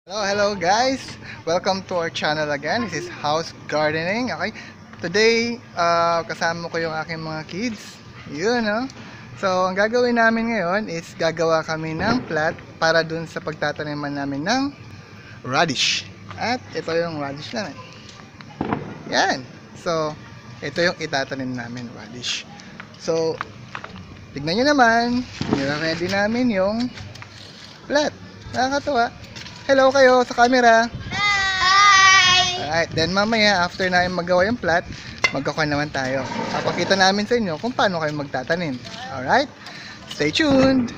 Hello guys! Welcome to our channel again. This is House Gardening. Okay? Today, kasama ko yung aking mga kids. Yun, no? So, ang gagawin namin ngayon is gagawa kami ng plot para dun sa pagtataniman namin ng radish. At ito yung radish namin. Yan. So, ito yung itatanim namin, radish. So, tignan nyo naman. Nire-ready namin yung plot. Nakakatuwa. Hello kayo sa camera. Hi! Alright, then mamaya after namin magawa yung plot, magkakuha naman tayo. Papakita namin sa inyo kung paano kayo magtatanim. Alright? Stay tuned!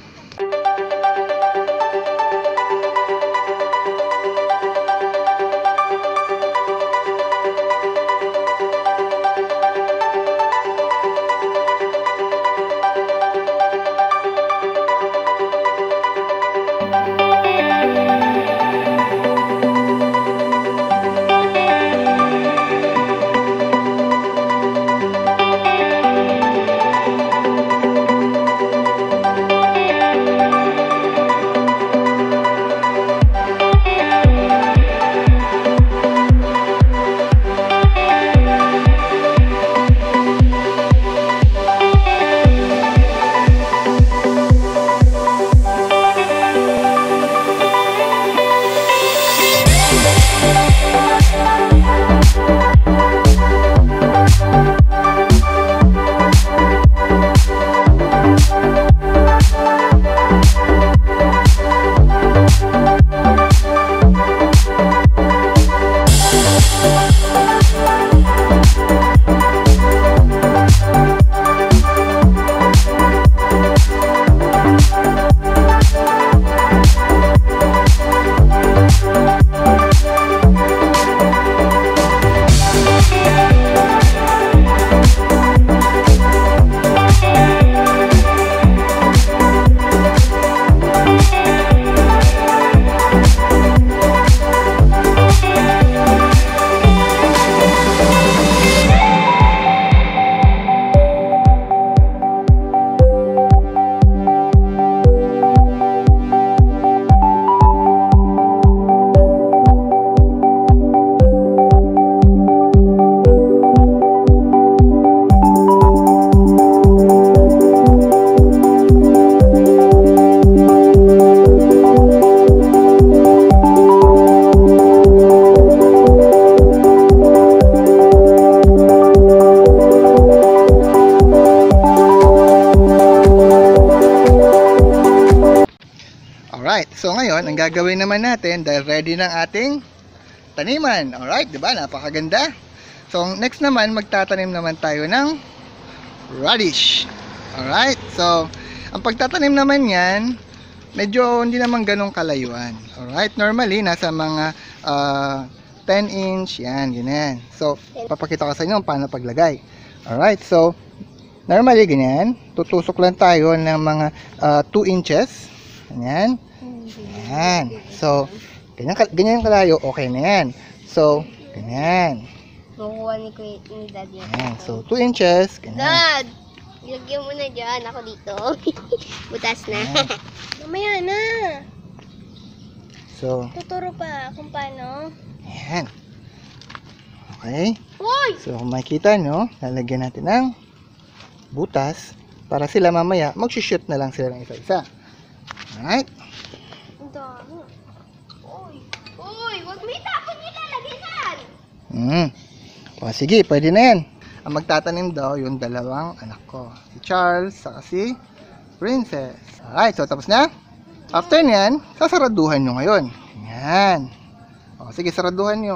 Alright, so ngayon, ang gagawin naman natin dahil ready ng ating taniman. Alright, di ba? Napakaganda. So, next naman, magtatanim naman tayo ng radish. Alright, so, ang pagtatanim naman yan, medyo hindi naman ganong kalayuan. Alright, normally, nasa mga 10 inch, yan, ganyan. So, papakita ko sa inyo paano paglagay. Alright, so, normally, ganyan. Tutusok lang tayo ng mga 2 inches. Ganyan. Yan. So, ganyan kalayo, okay na yan. So, ganyan. Kukuha ni Dad yan. Yan. So, 2 inches. Ganyan. Dad! Ilagyan mo na dyan. Ako dito. Butas na. Mamaya na. So, Tuturo pa kung paano. yan. Okay. Hoy! So, kung makikita nyo, lalagyan natin ng butas para sila mamaya mag-shoot na lang sila ng isa-isa. Alright. Ang dami. Uy! Uy! Huwag mo itapon yung lalagyan! O, sige, pwede na yan. Ang magtatanim daw yung dalawang anak ko. Si Charles, saka si Princess. Alright, so tapos na. After nyan, sasaraduhan nyo ngayon. Yan. O, sige, saraduhan nyo.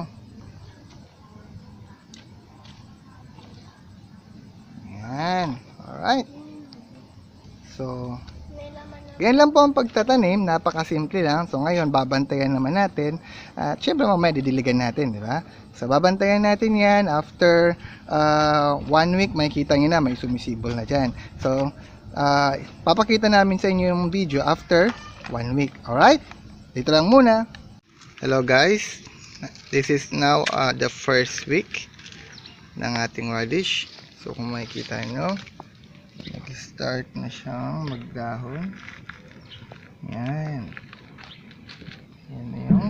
Yan. Alright. So, ganyan lang po ang pagtatanim, napakasimple lang. So ngayon, babantayan naman natin. At syempre mamaya didiligan natin, di ba? So babantayan natin yan. After 1 week, makikita nyo na, may sumisibol na dyan. So, papakita namin sa inyo yung video after 1 week. Alright? Dito lang muna. Hello guys. This is now the first week ng ating radish. So kung makikita nyo, nag-start na siyang magdahon. Yan. Yan na yung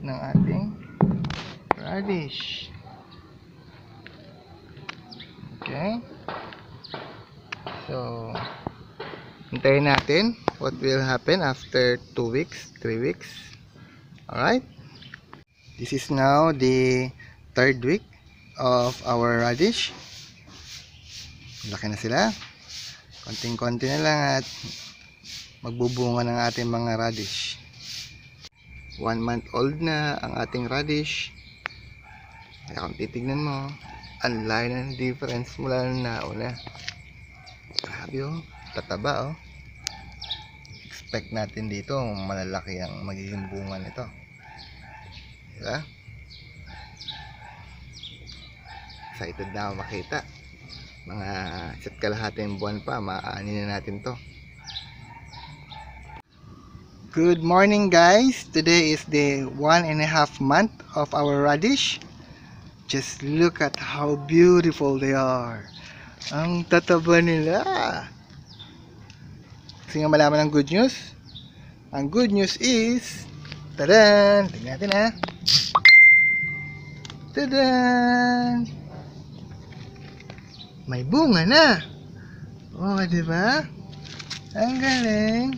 ng ating radish. Okay. So, hintayin natin what will happen after 2 weeks, 3 weeks. Alright. This is now the 3rd week of our radish. Laki na sila. Konting-konti na lang at magbubunga ng ating mga radish. 1 month old na ang ating radish. Kaya kung titignan mo, ang layo ng difference mula nung nauna. Grabe oh, tataba oh. Expect natin dito malalaki ang magiging bunga nito. Diba? Excited na ako makita. Mga isa't kalahating buwan pa, maaani na natin to. Good morning guys. Today is the 1.5 month of our radish. Just look at how beautiful they are. Ang tataba nila. Gusto nyo malaman ang good news? Ang good news is, tadan! Tingnan natin ha. Tadan! May bunga na. Oh, di ba? Ang galing.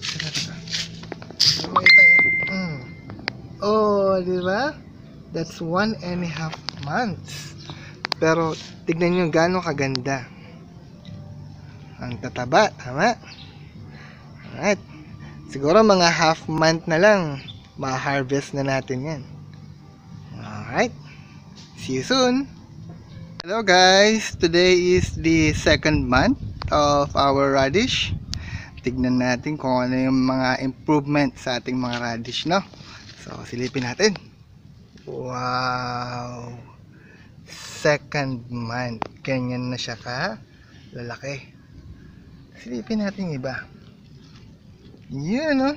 Oh, di ba? That's 1.5 months. Pero tignan niyo gaano kaganda. Ang tataba, tama? Alright. Siguro mga half month na lang ma-harvest na natin 'yan. Alright. See you soon. Hello guys, today is the 2nd month of our radish. Tignan natin kung ano yung mga improvement sa ating mga radish, no? So, silipin natin. Wow! 2nd month. Ganyan na siya ka lalaki. Silipin natin yung iba. Yan, no?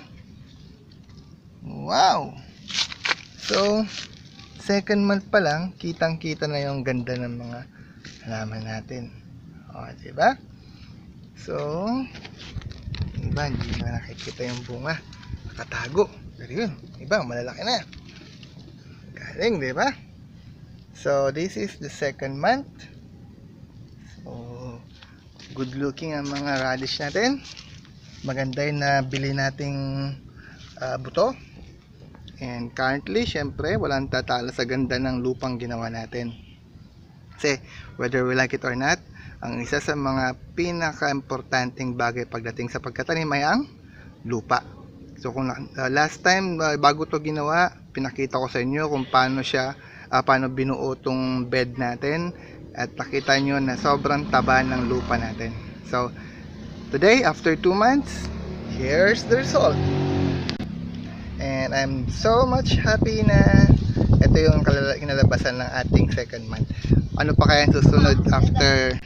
Wow! So, 2nd month pa lang, kitang-kita na yung ganda ng mga halaman natin. O, diba? So, iba, hindi na nakikita yung bunga. Nakatago. Pero yun, iba, malalaki na. Galing, diba? So, this is the 2nd month. So, good looking ang mga radish natin. Maganda yung nabili nating buto. And currently, syempre, walang tatalo sa ganda ng lupang ginawa natin. Kasi, whether we like it or not, ang isa sa mga pinaka-importanting bagay pagdating sa pagtatanim ay ang lupa. So, kung last time, bago to ginawa, pinakita ko sa inyo kung paano siya, paano binuo tong bed natin. At nakita nyo na sobrang taba ng lupa natin. So, today, after 2 months, here's the result. And I'm so much happy na ito yung kinalabasan ng ating 2nd month. Ano pa kaya susunod after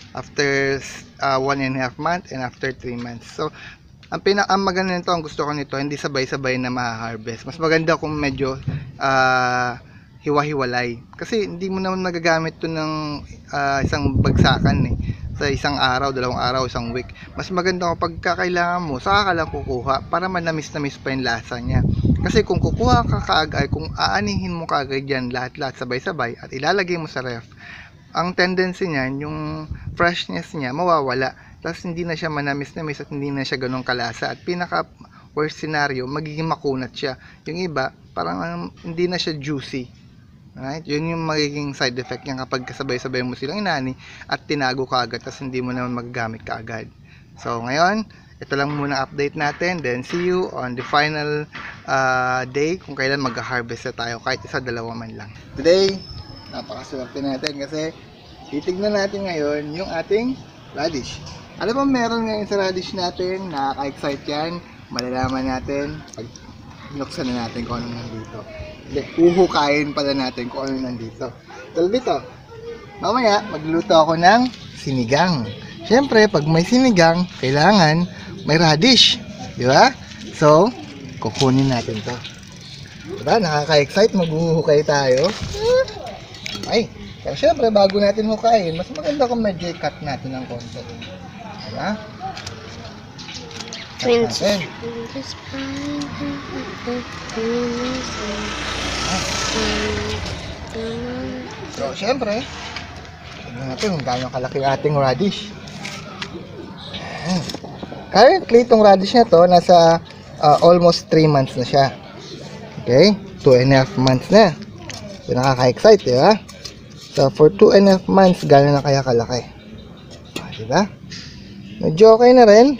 1.5 month and after 3 months. So, ang maganda nito, ang gusto ko nito, hindi sabay-sabay na ma-harvest. Mas maganda kung medyo hiwa-hiwalay. Kasi hindi mo naman magagamit to ng isang bagsakan eh. Sa isang araw, 2 araw, 1 week. Mas maganda kapag kakailangan mo, saka ka lang kukuha para manamis-namis pa yung lasa niya. Kasi kung kukuha ka kaagad, kung aanihin mo kaagad yan lahat-lahat sabay-sabay at ilalagay mo sa ref, ang tendency niyan, yung freshness niya mawawala. Tapos hindi na siya manamis-namis at hindi na siya ganun kalasa. At pinaka worst scenario, magiging makunat siya. Yung iba, parang hindi na siya juicy. Right? Yun yung magiging side effect niya kapag kasabay-sabay mo silang inani at tinago ka agad tapos hindi mo naman magagamit ka agad. So ngayon, ito lang muna update natin. Then see you on the final day kung kailan mag-harvest na tayo kahit 1-2 man lang. Today, napakaswerte natin kasi titignan natin ngayon yung ating radish. Ano ba meron ngayon sa radish natin? Nakaka-excite yan. Malalaman natin pag binuksan na natin kung ano nandito. Uhukayin pala natin kung ano nandito. Tulad dito, mamaya magluluto ako ng sinigang. Siyempre, pag may sinigang, kailangan may radish. Di ba? So, kukunin natin to. Diba? Nakaka-excite, maghuhukay tayo. Ay, pero siyempre, bago natin hukayin, mas maganda kung medyo i-cut natin ng konti. Diba? Cut natin. So, syempre, tignan natin kung gaano kalaki ang ating radish. Ayan. Currently, itong radish na to, nasa almost 3 months na siya. Okay? 2.5 months na. So, nakaka-excite, di ba? So, for 2.5 months, gano'n na kaya kalaki? Di ba? Medyo okay na rin.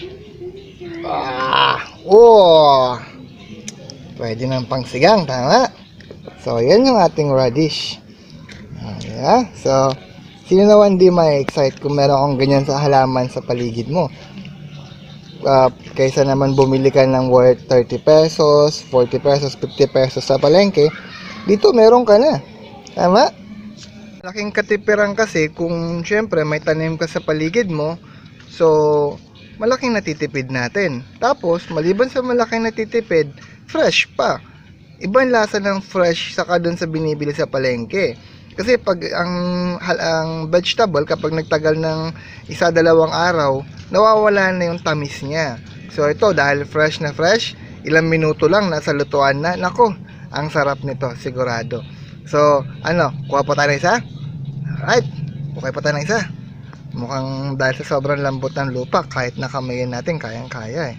Pwede ng pangsigang, tama? So, yan yung ating radish. Yeah? So, sino naman di ma-excite kung meron kang ganyan sa halaman sa paligid mo? Kaysa naman bumili ka ng worth 30 pesos, 40 pesos, 50 pesos sa palengke, dito meron ka na. Tama? Laking katipiran kasi kung syempre may tanim ka sa paligid mo, so malaking natitipid natin. Tapos, maliban sa malaking natitipid, fresh pa. Ibang lasa ng fresh saka dun sa binibili sa palengke. Kasi pag ang vegetable kapag nagtagal ng 1-2 araw, nawawala na yung tamis niya. So ito dahil fresh na fresh, ilang minuto lang nasa lutuan na. Nako, ang sarap nito, sigurado. So, kuha pa tayo ng isa? Alright, kuha pa tayo ng isa. Mukhang dahil sa sobrang lambot ng lupa, kahit nakamayin natin, kayang-kaya eh.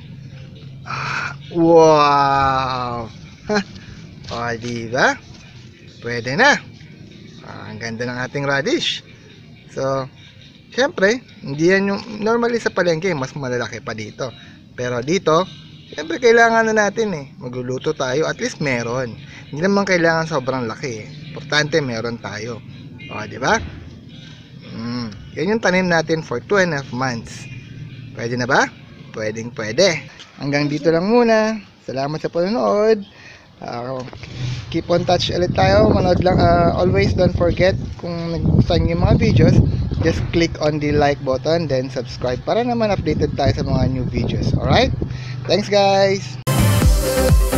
Wow! O, diba? Pwede na. Ang ganda ng ating radish. So, syempre, hindi yan yung normally sa palengke, mas malalaki pa dito. Pero dito, syempre kailangan na natin eh. Magluluto tayo, at least meron. Hindi naman kailangan sobrang laki eh. Importante meron tayo. O, di ba? Yan yung tanim natin for 2.5 months. Pwede na ba? Pwedeng pwede. Hanggang dito lang muna. Salamat sa panonood. Keep on touch ulit tayo. Manood lang. Always don't forget kung nagustuhan yung mga videos, just click on the like button, then subscribe para naman updated tayo sa mga new videos. Alright? Thanks guys!